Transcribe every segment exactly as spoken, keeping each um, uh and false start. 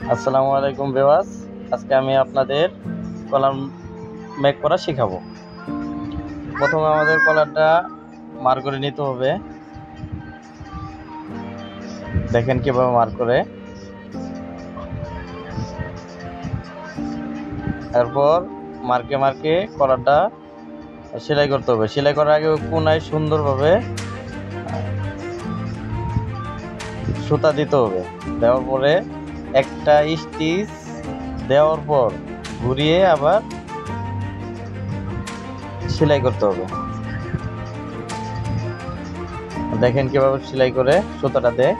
আসসালামু আলাইকুম ভিউয়ার্স, আজকে আমি আপনাদের কলার মেক করা শেখাবো। প্রথমে আমাদের কলারটা মার করে নিতে হবে। দেখেন কিভাবে মার করে। এরপর মার্কে মার্কে কলারটা সেলাই করতে হবে। সেলাই করার আগে কোনায় সুন্দরভাবে সুতা দিতে হবে। দেওয়ার পরে একটা স্টিচ দেওয়ার পর ঘুরিয়ে আবার সেলাই করতে হবে। দেখেন কিভাবে সেলাই করে সুতাটা দেয়।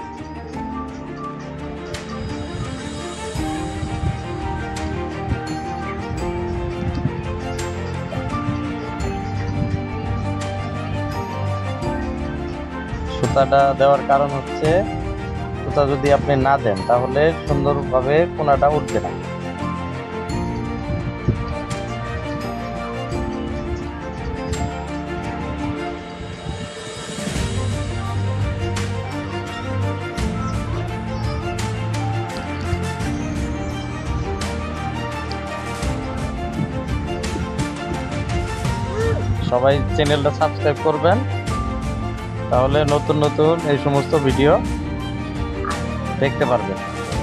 সুতাটা দেওয়ার কারণ হচ্ছে, সুতা যদি আপনি না দেন তাহলে সুন্দরভাবে কোনাটা উঠবে না। সবাই চ্যানেলটা সাবস্ক্রাইব করবেন, তাহলে নতুন নতুন এই সমস্ত ভিডিও দেখতে পারবেন।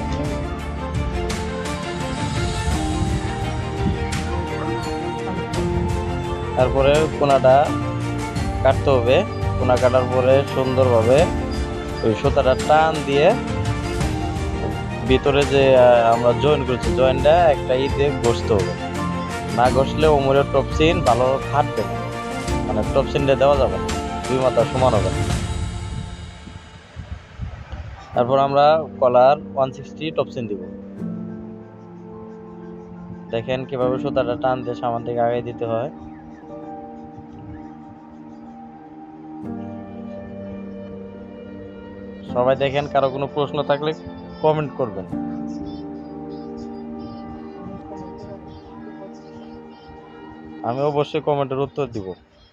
তারপরে কোনাটা কাটতে হবে। কোনা কাটার পরে সুন্দরভাবে ওই সুতাটা টান দিয়ে ভিতরে যে আমরা জয়েন করেছি জয়েনটা একটা ই দিয়ে ঘষতে হবে। না ঘষলে ওমরের টপসিন ভালো কাটবে না, মানে টপসিনটা দেওয়া যাবে না, দুই মাথা সমান হবে না। তারপর আমরা কলার ওয়ান সিক্সটি টপসিন দিব। দেখেন কিভাবে সুতাটা টান দিয়ে সামনে থেকে আগে দিতে হয়। সবাই দেখেন, কারো কোনো প্রশ্ন থাকলে কমেন্ট করবেন। আমি অবশ্যই কমেন্টের উত্তর দিব।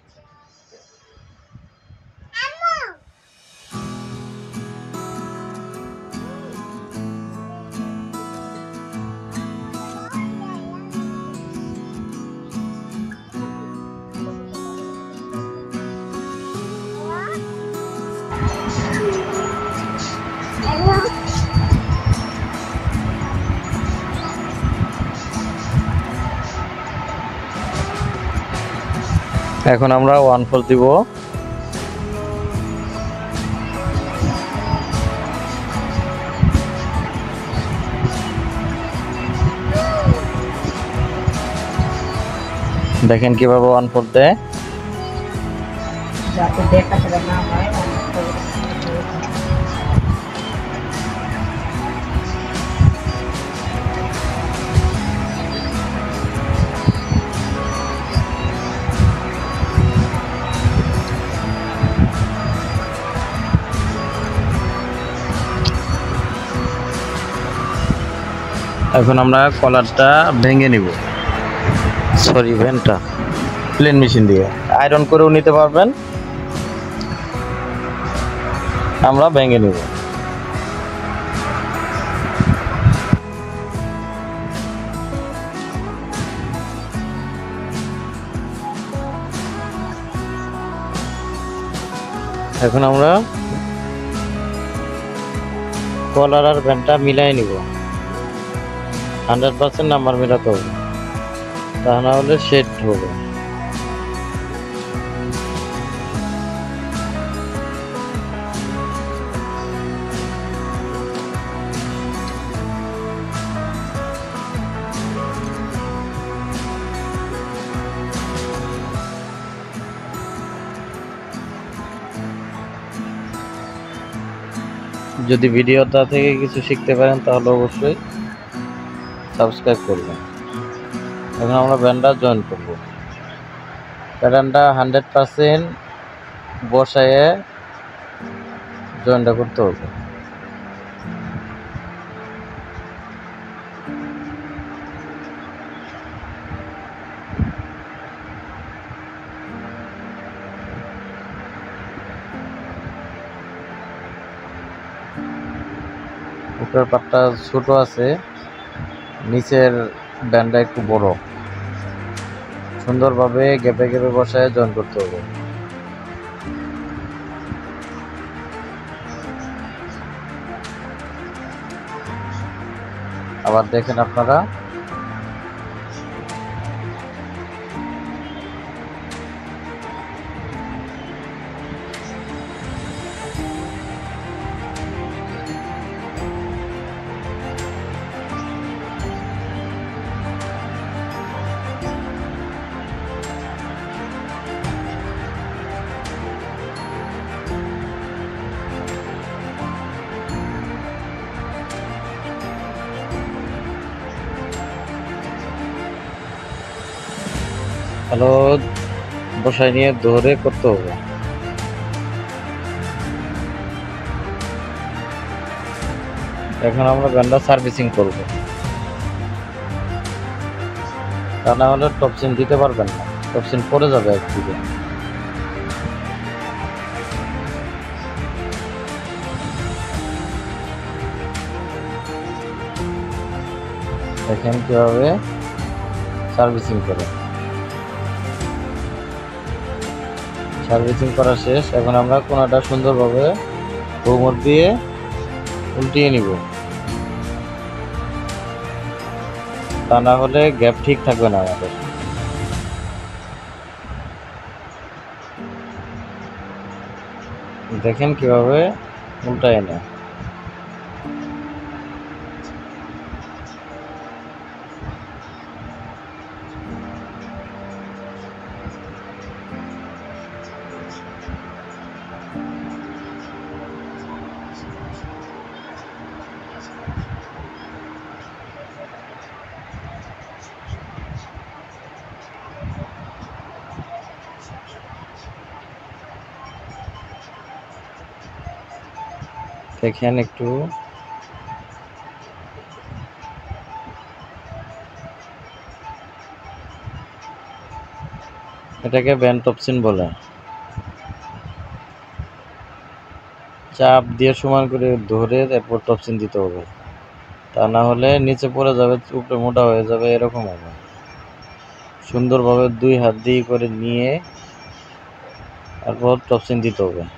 এখন আমরা ওয়ান ফোর দিব। দেখেন কিভাবে ওয়ান ফোর দেয়। যাতে দেখাতে না হয়। এখন আমরা কলারটা ভেঙে নিব, সরি ভ্যানটা প্লেন মেশিন দিয়ে আয়রন করেও নিতে পারবেন। আমরা ভেঙে নিব। এখন আমরা কলার আর ভ্যানটা মিলাই নিব। হান্ড্রেড পার্সেন্ট নাম্বার মেলাতে হবে, তা না হলে শেড হবে। যদি ভিডিওটা থেকে কিছু শিখতে পারেন তাহলে অবশ্যই সাবস্ক্রাইব করবেন। এখন আমরা ব্যান্ডটা জয়েন করব। প্যাটার্নটা হান্ড্রেড পার্সেন্ট বসায়ে জয়েনটা করতে হবে। উপরের পাটটা ছোট আছে, নিচের ব্যান্ডটা একটু বড়, সুন্দরভাবে গ্যাপে গ্যাপে বসায় জয়েন করতে হবে। আবার দেখেন আপনারা ভালো বসায় নিয়ে ধরে করতে হবে। এখন আমরা ব্যান্ডটা সার্ভিসিং করব, তা না হলে টপসিন দিতে পারবেন না, টপসিন পড়ে যাবে একদিকে। দেখেন কিভাবে সার্ভিসিং করে। সার্ভিসিং করা শেষ, এখন আমরা কোনাটা সুন্দরভাবে কোমর দিয়ে উল্টিয়ে নিব, তা না হলে গ্যাপ ঠিক থাকবে না আমাদের। দেখেন কিভাবে উল্টায় নেয়। দেখেন একটু এটাকে ব্যান্ড টপসিন বলে। চাপ দিয়ে সমান করে ধরে তারপর টপসিন দিতে হবে, তা না হলে নিচে পড়ে যাবে, উপরে মোটা হয়ে যাবে, এরকম হবে। সুন্দরভাবে দুই হাত দিয়ে করে নিয়ে তারপর টপসিন দিতে হবে।